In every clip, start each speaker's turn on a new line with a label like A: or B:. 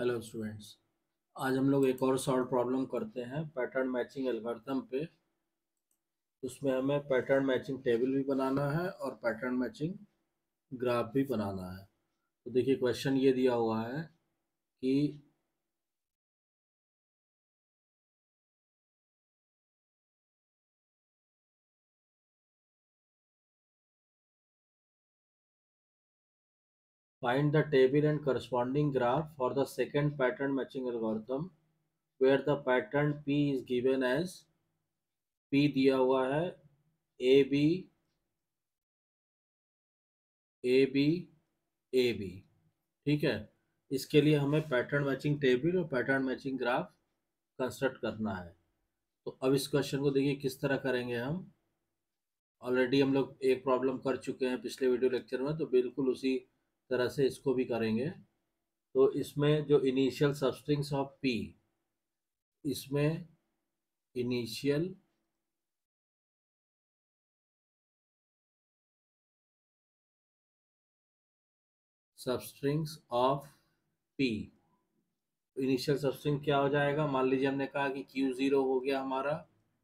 A: Hello students. आज हम लोग एक और सॉल्व प्रॉब्लम करते हैं पैटर्न मैचिंग एल्गोरिथम पे। उसमें हमें पैटर्न मैचिंग टेबल भी बनाना है और पैटर्न मैचिंग ग्राफ भी बनाना है। तो देखिए क्वेश्चन ये दिया हुआ है कि find the table and corresponding graph for the second pattern matching algorithm where the pattern P is given as P दिया हुआ है A B A B A B. ठीक है, इसके लिए हमें पैटर्न मैचिंग टेबल और पैटर्न मैचिंग ग्राफ कंस्ट्रक्ट करना है। तो अब इस क्वेश्चन को देखिए किस तरह करेंगे हम। ऑलरेडी हम लोग एक प्रॉब्लम कर चुके हैं पिछले वीडियो लेक्चर में, तो बिल्कुल उसी तरह से इसको भी करेंगे। तो इसमें जो इनिशियल सबस्ट्रिंग्स ऑफ पी, इसमें initial substrings of P, initial substring क्या हो जाएगा। मान लीजिए हमने कहा कि Q0 हो गया हमारा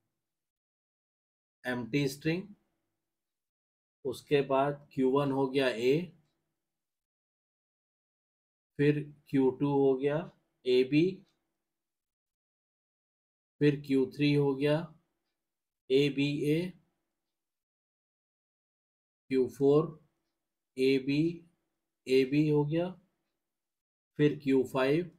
A: एम्प्टी स्ट्रिंग, उसके बाद Q1 हो गया ए, फिर Q2 हो गया ए बी, फिर Q3 हो गया ए B A, Q4 A B हो गया, फिर Q5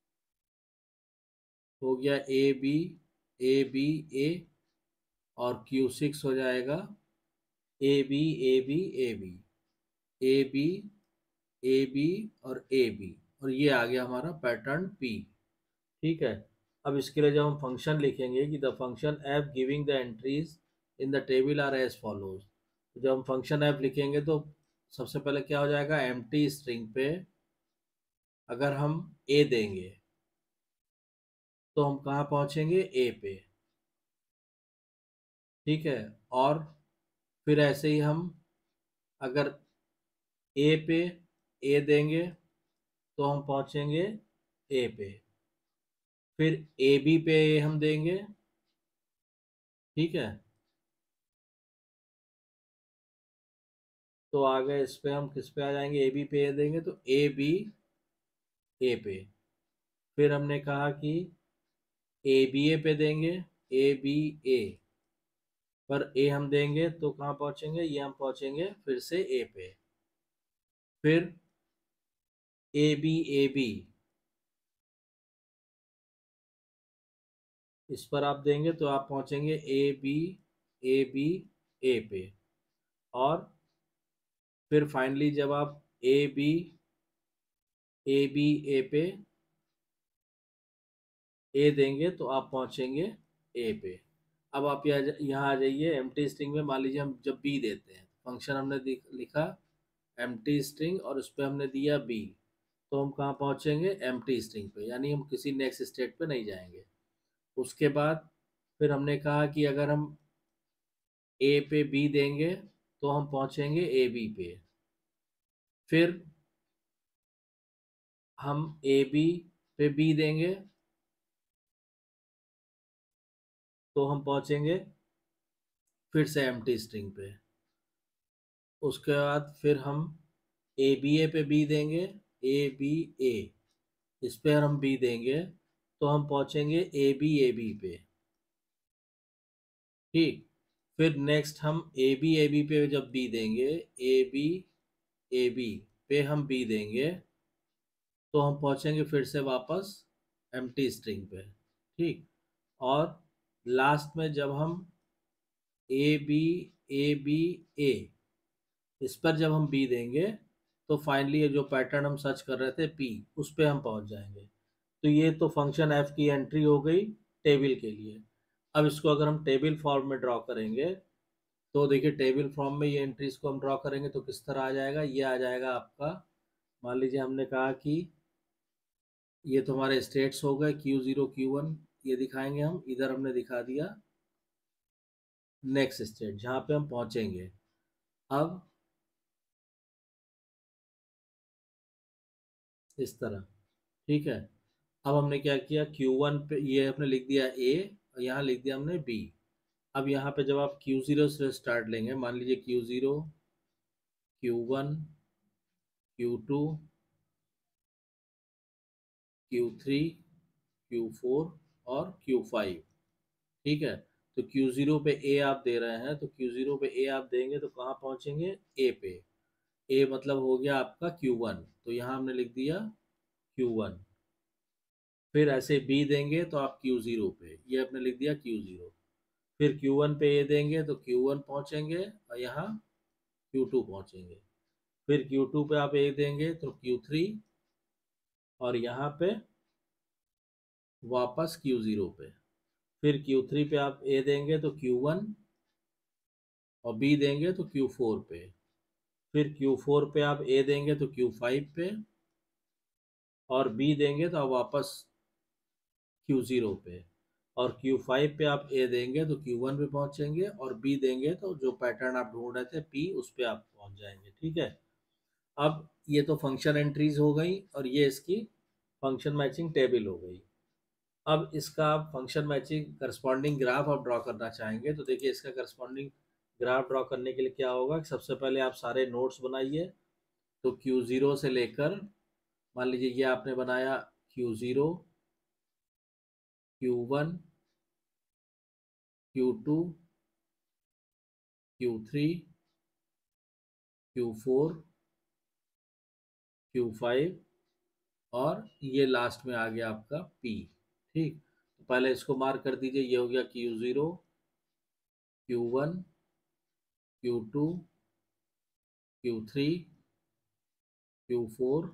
A: हो गया ए बी ए, और Q6 हो जाएगा A B A B A B A B A B और ए बी, और ये आ गया हमारा पैटर्न पी। ठीक है, अब इसके लिए जब हम फंक्शन लिखेंगे कि the function F giving the entries in the table are as follows, जब हम फंक्शन एफ लिखेंगे तो सबसे पहले क्या हो जाएगा, एम्प्टी स्ट्रिंग पे अगर हम ए देंगे तो हम कहाँ पहुंचेंगे, ए पे। ठीक है, और फिर ऐसे ही हम अगर ए पे ए देंगे तो हम पहुंचेंगे ए पे, फिर ए बी पे ए हम देंगे। ठीक है, तो आगे इस पे हम किस पे आ जाएंगे, ए बी पे ए देंगे तो ए बी ए पे, फिर हमने कहा कि ए बी ए पे देंगे, ए बी ए पर ए हम देंगे तो कहाँ पहुंचेंगे, ये हम पहुंचेंगे फिर से ए पे, फिर ए बी इस पर आप देंगे तो आप पहुंचेंगे ए बी ए पे, और फिर फाइनली जब आप ए बी ए पे ए देंगे तो आप पहुंचेंगे ए पे। अब आप यहाँ आ जाइए एम्प्टी स्ट्रिंग में। मान लीजिए हम जब बी देते हैं, फंक्शन हमने लिखा एम्प्टी स्ट्रिंग और उस पर हमने दिया बी, तो हम कहाँ पहुंचेंगे, एम्प्टी स्ट्रिंग पे, यानी हम किसी नेक्स्ट स्टेट पे नहीं जाएंगे। उसके बाद फिर हमने कहा कि अगर हम ए पे बी देंगे तो हम पहुंचेंगे ए बी पे, फिर हम ए बी पे बी देंगे तो हम पहुंचेंगे फिर से एम्प्टी स्ट्रिंग पे। उसके बाद फिर हम ए बी ए पे बी देंगे, ए बी ए इस पे हम बी देंगे तो हम पहुंचेंगे ए बी पे। ठीक, फिर नेक्स्ट हम ए बी पे जब बी देंगे, ए बी पे हम बी देंगे तो हम पहुंचेंगे फिर से वापस एम्प्टी स्ट्रिंग पे। ठीक, और लास्ट में जब हम ए बी ए इस पर जब हम बी देंगे तो फाइनली ये जो पैटर्न हम सर्च कर रहे थे पी, उस पर हम पहुंच जाएंगे। तो ये तो फंक्शन एफ की एंट्री हो गई टेबल के लिए। अब इसको अगर हम टेबल फॉर्म में ड्रॉ करेंगे तो देखिए टेबल फॉर्म में ये एंट्रीज को हम ड्रॉ करेंगे तो किस तरह आ जाएगा, ये आ जाएगा आपका। मान लीजिए हमने कहा कि ये तो हमारे स्टेट्स हो गए Q0 Q1, ये दिखाएंगे हम, इधर हमने दिखा दिया नेक्स्ट स्टेट जहाँ पे हम पहुंचेंगे। अब इस तरह, ठीक है। अब हमने क्या किया, Q1 पे ये हमने लिख दिया A और यहाँ लिख दिया हमने B। अब यहाँ पे जब आप Q0 से स्टार्ट लेंगे, मान लीजिए Q0, Q1, Q2, Q3, Q4 और Q5। ठीक है। तो Q0 पे A आप दे रहे हैं, तो Q0 पे A आप देंगे तो कहाँ पहुंचेंगे, A पे। A मतलब हो गया आपका Q1, तो यहाँ हमने लिख दिया Q1। फिर ऐसे B देंगे तो आप Q0 पे, ये आपने लिख दिया Q0। फिर Q1 पे A देंगे तो Q1 पहुंचेंगे और यहाँ Q2 पहुंचेंगे। फिर Q2 पे आप A देंगे तो Q3 और यहाँ पे वापस Q0 पे। फिर Q3 पे आप A देंगे तो Q1 और B देंगे तो Q4 पे। फिर Q4 पे आप A देंगे तो Q5 पे और B देंगे तो आप वापस Q0 पे। और Q5 पे आप A देंगे तो Q1 पे पहुंचेंगे और B देंगे तो जो पैटर्न आप ढूंढ रहे थे P, उस पे आप पहुंच जाएंगे। ठीक है। अब ये तो फंक्शन एंट्रीज हो गई और ये इसकी फंक्शन मैचिंग टेबल हो गई। अब इसका आप फंक्शन मैचिंग करस्पॉन्डिंग ग्राफ आप ड्रॉ करना चाहेंगे, तो देखिए इसका करस्पॉन्डिंग ग्राफ ड्रॉ करने के लिए क्या होगा कि सबसे पहले आप सारे नोड्स बनाइए। तो Q0 से लेकर, मान लीजिए ये आपने बनाया Q0, Q1, Q2, Q3, Q4, Q5 और ये लास्ट में आ गया आपका P। ठीक। तो पहले इसको मार्क कर दीजिए, ये हो गया Q0, Q1, Q2, Q3, Q4,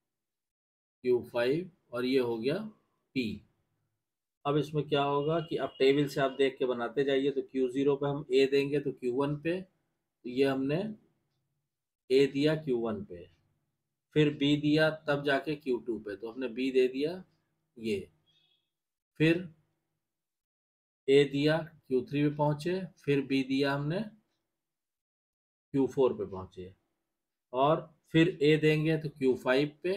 A: Q5 और ये हो गया P। अब इसमें क्या होगा कि अब टेबल से आप देख के बनाते जाइए। तो Q0 पे हम A देंगे तो Q1 पे, तो ये हमने A दिया Q1 पे। फिर B दिया तब जाके Q2 पे, तो हमने B दे दिया ये। फिर A दिया Q3 पे पहुंचे, फिर B दिया हमने Q4 पे पहुंचे। और फिर A देंगे तो Q5 पे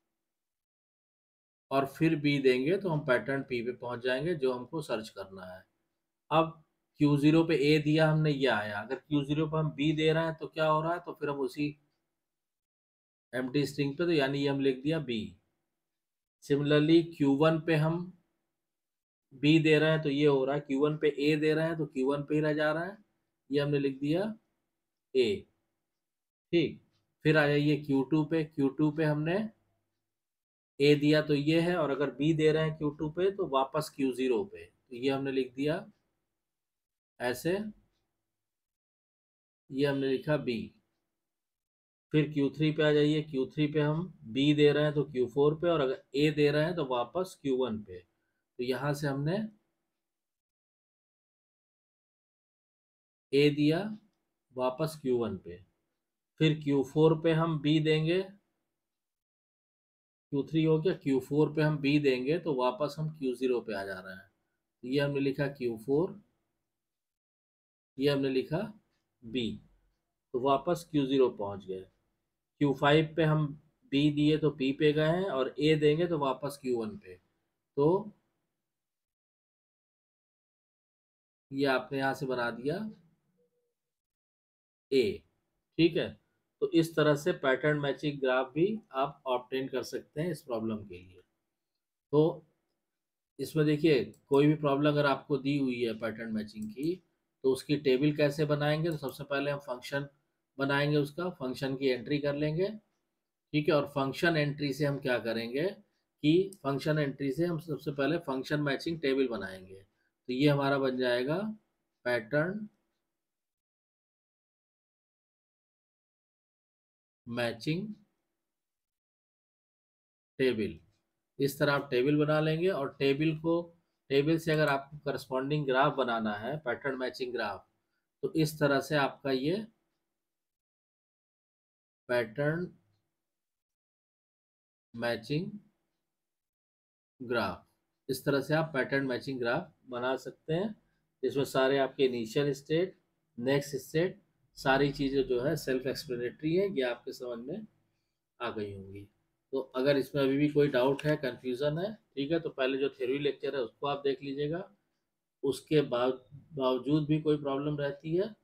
A: और फिर B देंगे तो हम पैटर्न P पे पहुंच जाएंगे जो हमको सर्च करना है। अब Q0 पे A दिया हमने, ये आया। अगर Q0 पे हम B दे रहे हैं तो क्या हो रहा है, तो फिर हम उसी एम्प्टी स्ट्रिंग पे, तो यानी ये हम लिख दिया B। सिमिलरली Q1 पे हम B दे रहे हैं तो ये हो रहा है, Q1 पे A दे रहे हैं तो Q1 पे ही रह जा रहा है, ये हमने लिख दिया A। ठीक। फिर आ जाइए Q2 पे, Q2 पे हमने A दिया तो ये है, और अगर B दे रहे हैं Q2 पे तो वापस Q0 पे, तो ये हमने लिख दिया ऐसे, ये हमने लिखा B। फिर Q3 पे आ जाइए, Q3 पे हम B दे रहे हैं तो Q4 पे, और अगर A दे रहे हैं तो वापस Q1 पे। तो यहाँ से हमने A दिया वापस Q1 पे। फिर Q4 पे हम B देंगे, Q3 हो गया, Q4 पे हम B देंगे तो वापस हम Q0 पे आ जा रहे हैं। तो ये हमने लिखा Q4, ये हमने लिखा B, तो वापस Q0 पहुंच गए। Q5 पे हम B दिए तो P पे गए हैं, और A देंगे तो वापस Q1 पे। तो ये आपने यहाँ से बना दिया A। ठीक है। तो इस तरह से पैटर्न मैचिंग ग्राफ भी आप ऑब्टेन कर सकते हैं इस प्रॉब्लम के लिए। तो इसमें देखिए, कोई भी प्रॉब्लम अगर आपको दी हुई है पैटर्न मैचिंग की, तो उसकी टेबल कैसे बनाएंगे, तो सबसे पहले हम फंक्शन बनाएंगे, उसका फंक्शन की एंट्री कर लेंगे। ठीक है। और फंक्शन एंट्री से हम क्या करेंगे कि फंक्शन एंट्री से हम सबसे पहले फंक्शन मैचिंग टेबल बनाएंगे। तो ये हमारा बन जाएगा पैटर्न मैचिंग टेबल। इस तरह आप टेबल बना लेंगे, और टेबल से अगर आपको करस्पॉन्डिंग ग्राफ बनाना है, पैटर्न मैचिंग ग्राफ, तो इस तरह से आपका ये पैटर्न मैचिंग ग्राफ, इस तरह से आप पैटर्न मैचिंग ग्राफ बना सकते हैं। इसमें सारे आपके इनिशियल स्टेट, नेक्स्ट स्टेट, सारी चीज़ें जो है सेल्फ एक्सप्लेनेटरी है, ये आपके समझ में आ गई होंगी। तो अगर इसमें अभी भी कोई डाउट है, कंफ्यूजन है, ठीक है, तो पहले जो थ्योरी लेक्चर है उसको आप देख लीजिएगा। उसके बावजूद भी कोई प्रॉब्लम रहती है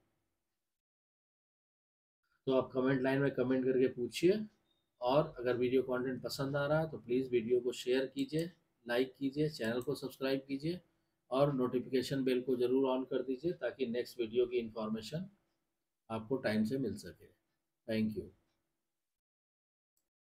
A: तो आप कमेंट लाइन में कमेंट करके पूछिए। और अगर वीडियो कंटेंट पसंद आ रहा है तो प्लीज़ वीडियो को शेयर कीजिए, लाइक कीजिए, चैनल को सब्सक्राइब कीजिए और नोटिफिकेशन बेल को ज़रूर ऑन कर दीजिए ताकि नेक्स्ट वीडियो की इन्फॉर्मेशन आपको टाइम से मिल सके। Thank you.